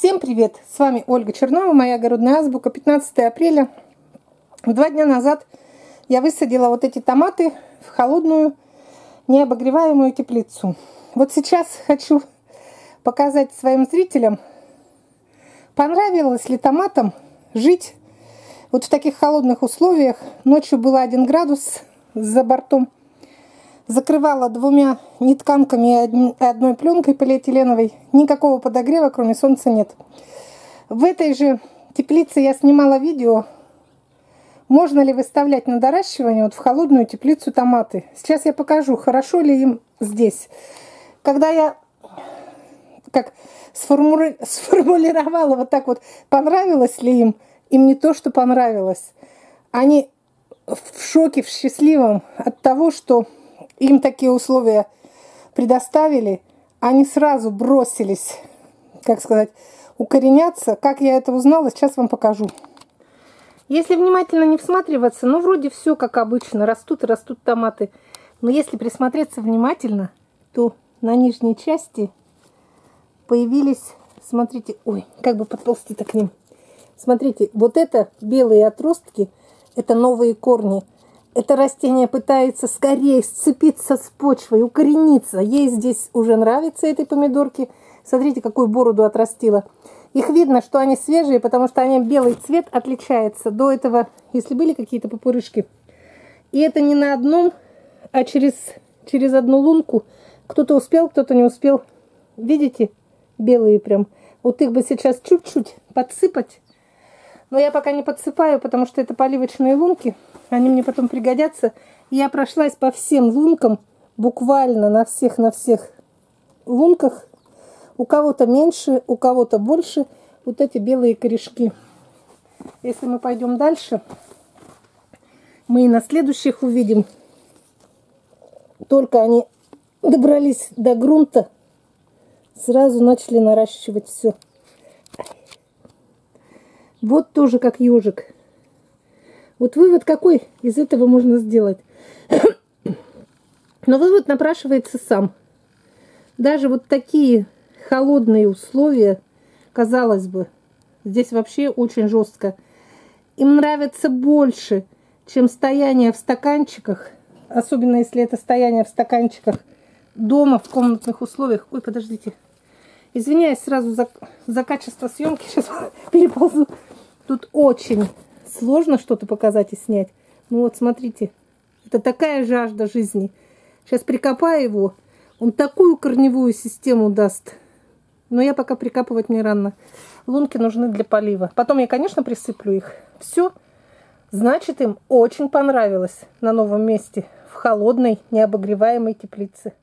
Всем привет! С вами Ольга Чернова, моя огородная азбука. 15 апреля. 2 дня назад я высадила вот эти томаты в холодную необогреваемую теплицу. Вот сейчас хочу показать своим зрителям, понравилось ли томатам жить вот в таких холодных условиях. Ночью было 1 градус за бортом. Закрывала 2 нитканками и одной пленкой полиэтиленовой. Никакого подогрева, кроме солнца, нет. В этой же теплице я снимала видео, можно ли выставлять на доращивание вот в холодную теплицу томаты. Сейчас я покажу, хорошо ли им здесь. Когда я сформулировала вот так вот, понравилось ли им не то, что понравилось. Они в шоке, в счастливом от того, что им такие условия предоставили, они сразу бросились, как сказать, укореняться. Как я это узнала, сейчас вам покажу. Если внимательно не всматриваться, ну, вроде все как обычно, растут и растут томаты. Но если присмотреться внимательно, то на нижней части появились, смотрите, ой, как бы подползти-то к ним. Смотрите, вот это белые отростки, это новые корни. Это растение пытается скорее сцепиться с почвой, укорениться. Ей здесь уже нравится, этой помидорке. Смотрите, какую бороду отрастила. Их видно, что они свежие, потому что они белый цвет отличается. До этого, если были какие-то пупырышки. И это не на одном, а через одну лунку. Кто-то успел, кто-то не успел. Видите? Белые прям. Вот их бы сейчас чуть-чуть подсыпать. Но я пока не подсыпаю, потому что это поливочные лунки. Они мне потом пригодятся. Я прошлась по всем лункам, буквально на всех лунках. У кого-то меньше, у кого-то больше. Вот эти белые корешки. Если мы пойдем дальше, мы и на следующих увидим. Только они добрались до грунта, сразу начали наращивать все. Вот тоже как ежик. Вот вывод какой из этого можно сделать? Но вывод напрашивается сам. Даже вот такие холодные условия, казалось бы, здесь вообще очень жестко. Им нравится больше, чем стояние в стаканчиках. Особенно если это стояние в стаканчиках дома, в комнатных условиях. Ой, подождите. Извиняюсь сразу за качество съемки. Сейчас переползу. Тут очень сложно что-то показать и снять. Ну вот, смотрите. Это такая жажда жизни. Сейчас прикопаю его. Он такую корневую систему даст. Но я пока прикапывать не рано. Лунки нужны для полива. Потом я, конечно, присыплю их. Все. Значит, им очень понравилось на новом месте. В холодной, необогреваемой теплице.